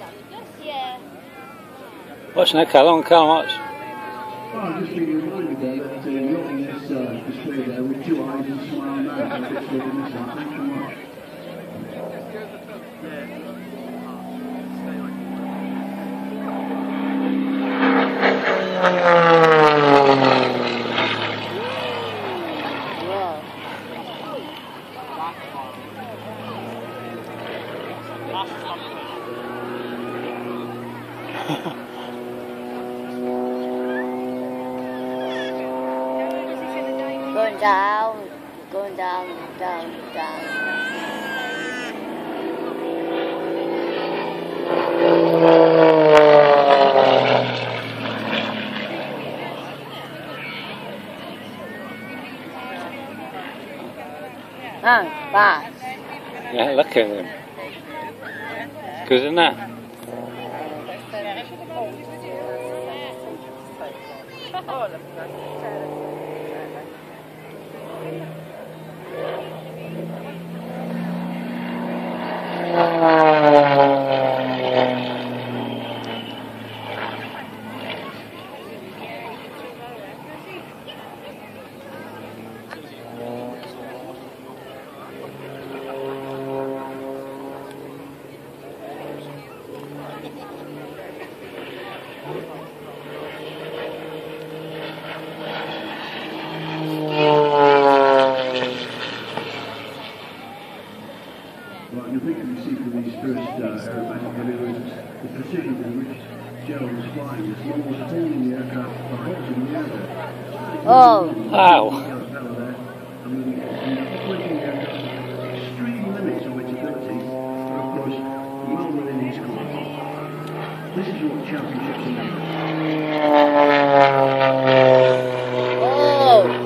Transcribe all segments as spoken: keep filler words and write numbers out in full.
Yeah. Watch now, Callum, can't watch. Oh, I've just been reminded there that uh, you're on this uh, display there with two eyes and smile now. Thanks very much. Going down, going down, down, down. Ah, fast. Yeah, look at him. Good, isn't it? Well, the picture you see from these first uh, aerobatic maneuvers, the precision with which Gerald was flying, was almost holding the aircraft for holes in the air. Oh. Wow. I mean, operating the aircraft to extreme limits of its ability, but of course, well within his quality. This is what championships are about. Oh.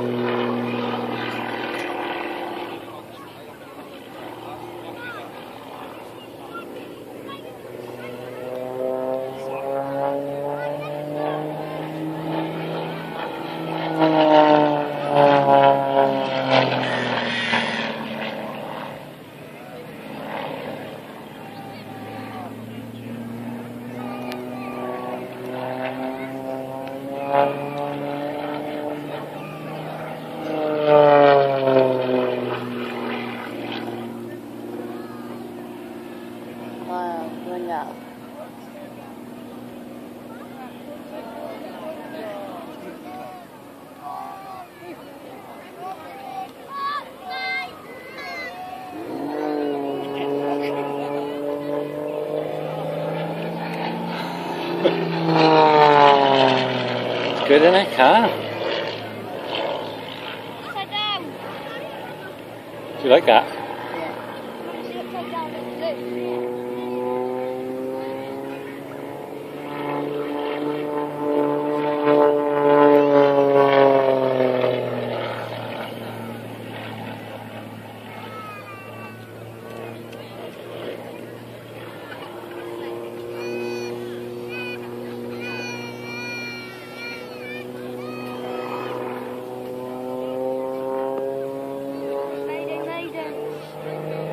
Wow, going up. It's good, isn't it, car? Upside down. Do you like that? Yeah. Upside down and blue. Mayday, mayday.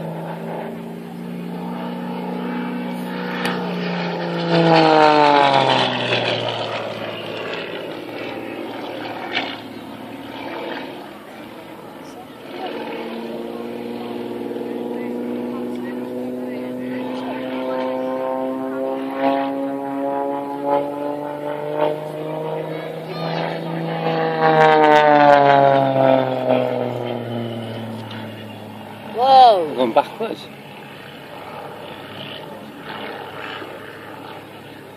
Whoa. Going backwards.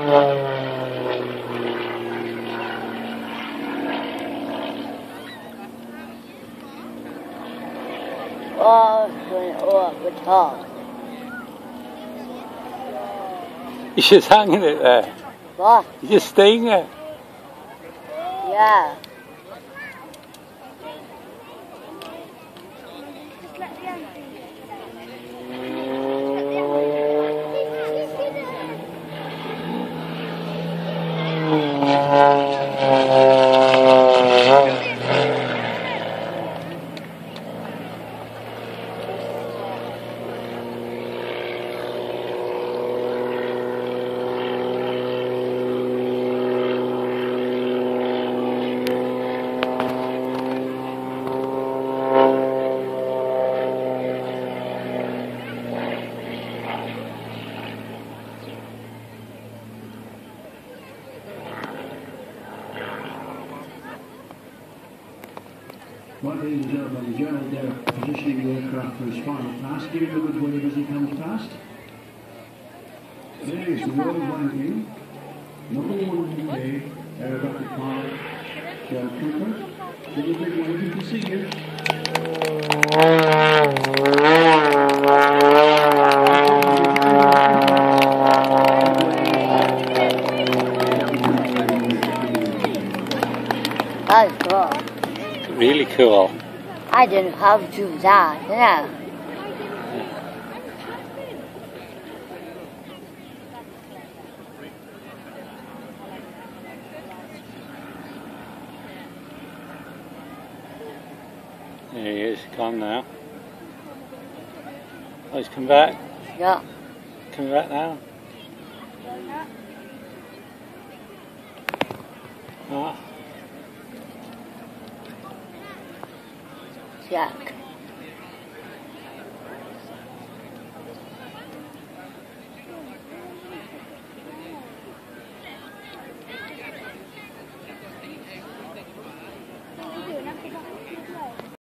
Oh, going up the top. You're just hanging it there. What? You're just staying there. Yeah. Right, ladies and gentlemen, the Gerald there positioning the aircraft for his final pass. Give him a good wave as he comes past. There is the world ranking. Number one in the day, aerobatic pilot, Gerald Cooper. Give a big wave, you can see you. That's cool. Really cool. I didn't have to do that, did I? There he is, gone now. Oh, he's come back. Yeah. Coming back now. Ah. Jack.